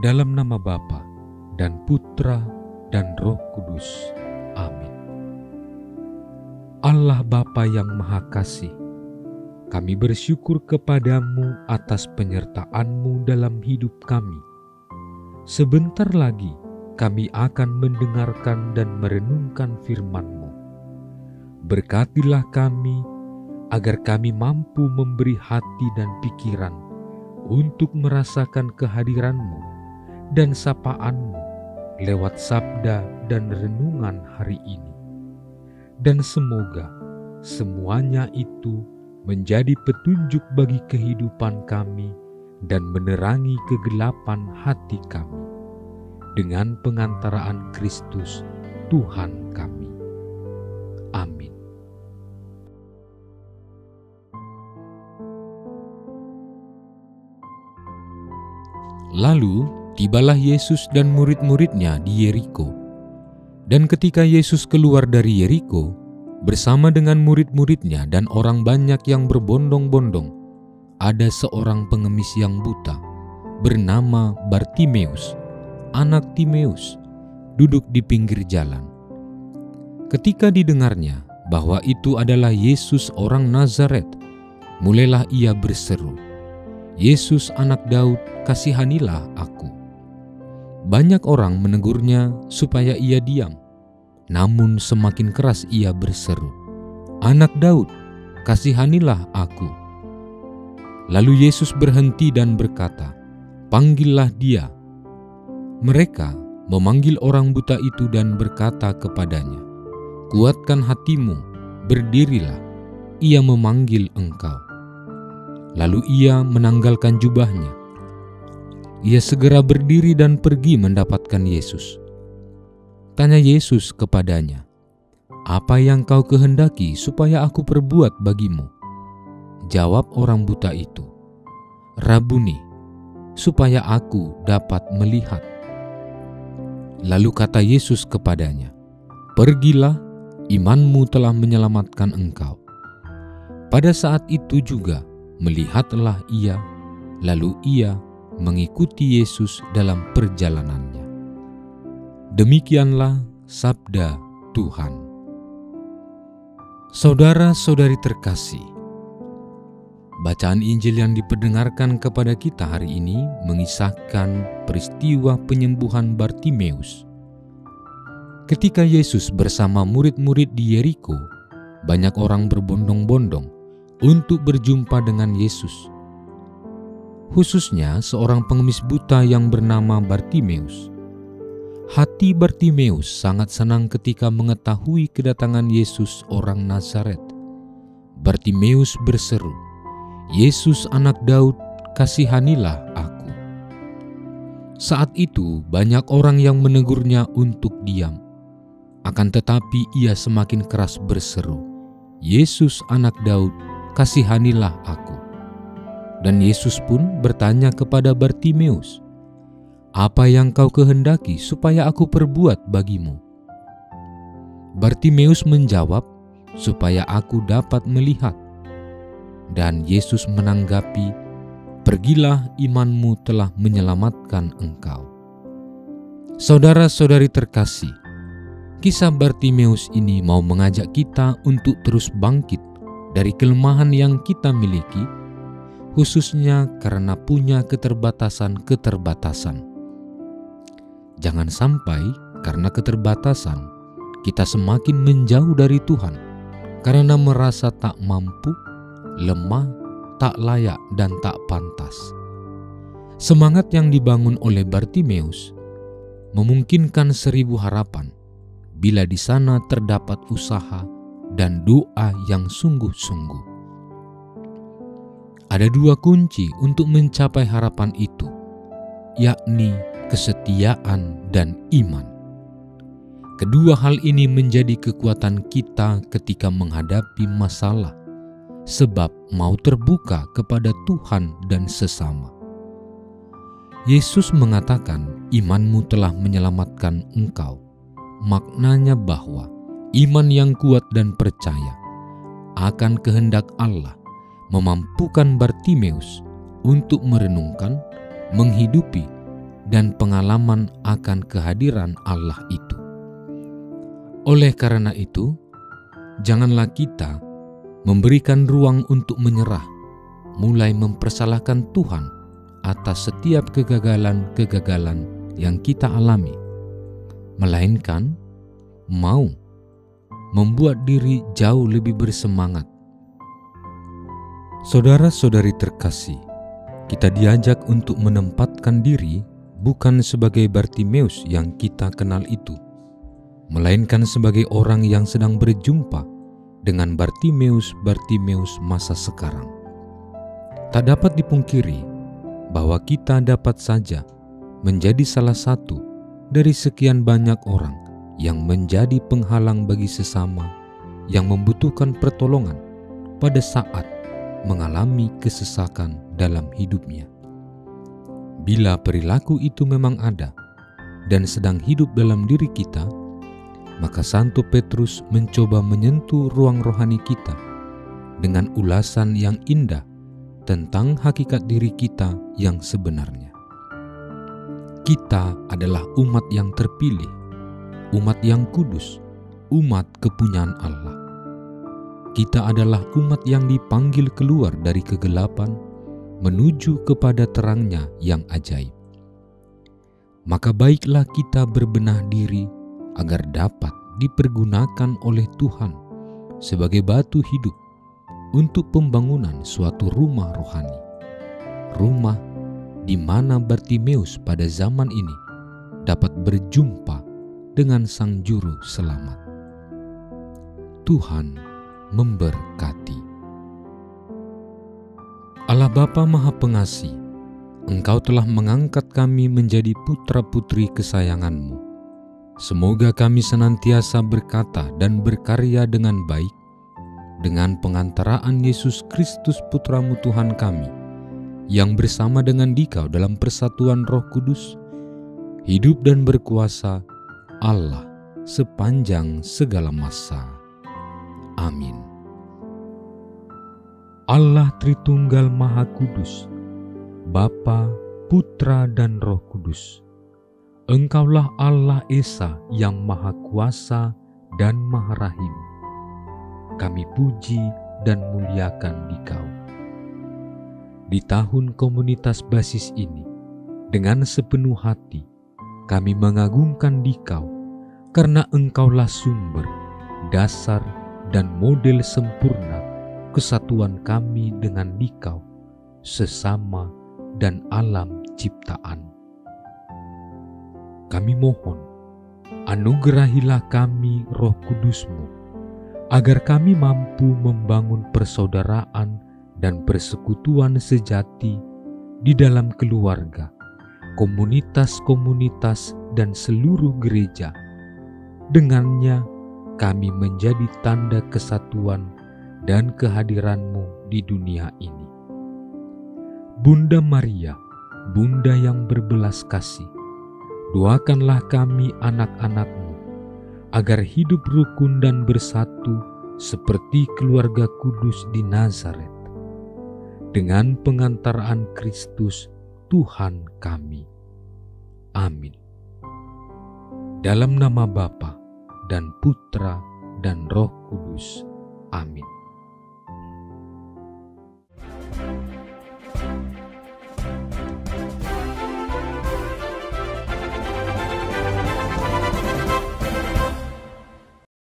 dalam nama Bapa dan Putra dan Roh Kudus. Amin. Allah Bapa yang Maha Kasih, kami bersyukur kepadamu atas penyertaan-Mu dalam hidup kami. Sebentar lagi kami akan mendengarkan dan merenungkan firman-Mu. Berkatilah kami agar kami mampu memberi hati dan pikiran untuk merasakan kehadiran-Mu dan sapaan-Mu lewat sabda dan renungan hari ini. Dan semoga semuanya itu menjadi petunjuk bagi kehidupan kami dan menerangi kegelapan hati kami, dengan pengantaraan Kristus Tuhan kami. Amin. Lalu tibalah Yesus dan murid-muridnya di Yeriko. Dan ketika Yesus keluar dari Yeriko bersama dengan murid-muridnya dan orang banyak yang berbondong-bondong, ada seorang pengemis yang buta bernama Bartimeus, anak Timeus, duduk di pinggir jalan. Ketika didengarnya bahwa itu adalah Yesus orang Nazaret, mulailah ia berseru, "Yesus anak Daud, kasihanilah aku." Banyak orang menegurnya supaya ia diam, namun semakin keras ia berseru, "Anak Daud, kasihanilah aku." Lalu Yesus berhenti dan berkata, "Panggillah dia." Mereka memanggil orang buta itu dan berkata kepadanya, "Kuatkan hatimu, berdirilah, ia memanggil engkau." Lalu ia menanggalkan jubahnya. Ia segera berdiri dan pergi mendapatkan Yesus. Tanya Yesus kepadanya, "Apa yang kau kehendaki supaya aku perbuat bagimu?" Jawab orang buta itu, "Rabuni, supaya aku dapat melihat." Lalu kata Yesus kepadanya, "Pergilah, imanmu telah menyelamatkan engkau." Pada saat itu juga melihatlah ia, lalu ia mengikuti Yesus dalam perjalanannya. Demikianlah sabda Tuhan. Saudara-saudari terkasih, bacaan Injil yang diperdengarkan kepada kita hari ini mengisahkan peristiwa penyembuhan Bartimeus. Ketika Yesus bersama murid-murid di Yeriko, banyak orang berbondong-bondong untuk berjumpa dengan Yesus. Khususnya seorang pengemis buta yang bernama Bartimeus. Hati Bartimeus sangat senang ketika mengetahui kedatangan Yesus orang Nazaret. Bartimeus berseru, "Yesus anak Daud, kasihanilah aku." Saat itu banyak orang yang menegurnya untuk diam. Akan tetapi ia semakin keras berseru, "Yesus anak Daud, kasihanilah aku." Dan Yesus pun bertanya kepada Bartimeus, "Apa yang kau kehendaki supaya aku perbuat bagimu?" Bartimeus menjawab, "Supaya aku dapat melihat." Dan Yesus menanggapi, "Pergilah, imanmu telah menyelamatkan engkau." Saudara-saudari terkasih, kisah Bartimeus ini mau mengajak kita untuk terus bangkit dari kelemahan yang kita miliki, khususnya karena punya keterbatasan-keterbatasan. Jangan sampai karena keterbatasan kita semakin menjauh dari Tuhan karena merasa tak mampu, lemah, tak layak, dan tak pantas. Semangat yang dibangun oleh Bartimeus memungkinkan 1000 harapan bila di sana terdapat usaha dan doa yang sungguh-sungguh. Ada 2 kunci untuk mencapai harapan itu, yakni kesetiaan dan iman. Kedua hal ini menjadi kekuatan kita ketika menghadapi masalah, sebab mau terbuka kepada Tuhan dan sesama. Yesus mengatakan, "Imanmu telah menyelamatkan engkau." Maknanya bahwa iman yang kuat dan percaya akan kehendak Allah memampukan Bartimeus untuk merenungkan, menghidupi, dan pengalaman akan kehadiran Allah itu. Oleh karena itu, janganlah kita memberikan ruang untuk menyerah, mulai mempersalahkan Tuhan atas setiap kegagalan-kegagalan yang kita alami, melainkan mau membuat diri jauh lebih bersemangat. Saudara-saudari terkasih, kita diajak untuk menempatkan diri bukan sebagai Bartimeus yang kita kenal itu, melainkan sebagai orang yang sedang berjumpa dengan Bartimeus masa sekarang. Tak dapat dipungkiri bahwa kita dapat saja menjadi salah satu dari sekian banyak orang yang menjadi penghalang bagi sesama yang membutuhkan pertolongan pada saat mengalami kesesakan dalam hidupnya. Bila perilaku itu memang ada dan sedang hidup dalam diri kita, maka Santo Petrus mencoba menyentuh ruang rohani kita dengan ulasan yang indah tentang hakikat diri kita yang sebenarnya. Kita adalah umat yang terpilih, umat yang kudus, umat kepunyaan Allah. Kita adalah umat yang dipanggil keluar dari kegelapan menuju kepada terangnya yang ajaib. Maka baiklah kita berbenah diri agar dapat dipergunakan oleh Tuhan sebagai batu hidup untuk pembangunan suatu rumah rohani. Rumah di mana Bartimeus pada zaman ini dapat berjumpa dengan Sang Juru Selamat. Tuhan memberkati. Allah Bapa Maha Pengasih, Engkau telah mengangkat kami menjadi putra-putri kesayangan-Mu. Semoga kami senantiasa berkata dan berkarya dengan baik dengan pengantaraan Yesus Kristus Putra-Mu Tuhan kami, yang bersama dengan Dikau dalam persatuan Roh Kudus, hidup dan berkuasa Allah sepanjang segala masa. Amin. Allah Tritunggal Maha Kudus, Bapa, Putra, dan Roh Kudus. Engkaulah Allah Esa yang Maha Kuasa dan Maha Rahim. Kami puji dan muliakan Dikau. Di tahun komunitas basis ini, dengan sepenuh hati, kami mengagungkan Dikau karena Engkaulah sumber, dasar, dan model sempurna kesatuan kami dengan Dikau, sesama dan alam ciptaan. Kami mohon, anugerahilah kami Roh Kudus-Mu, agar kami mampu membangun persaudaraan dan persekutuan sejati di dalam keluarga, komunitas-komunitas, dan seluruh gereja. Dengannya kami menjadi tanda kesatuan dan kehadiran-Mu di dunia ini. Bunda Maria, Bunda yang berbelas kasih, doakanlah kami anak-anak-Mu, agar hidup rukun dan bersatu seperti keluarga kudus di Nazaret, dengan pengantaraan Kristus Tuhan kami. Amin. Dalam nama Bapa dan Putra dan Roh Kudus. Amin.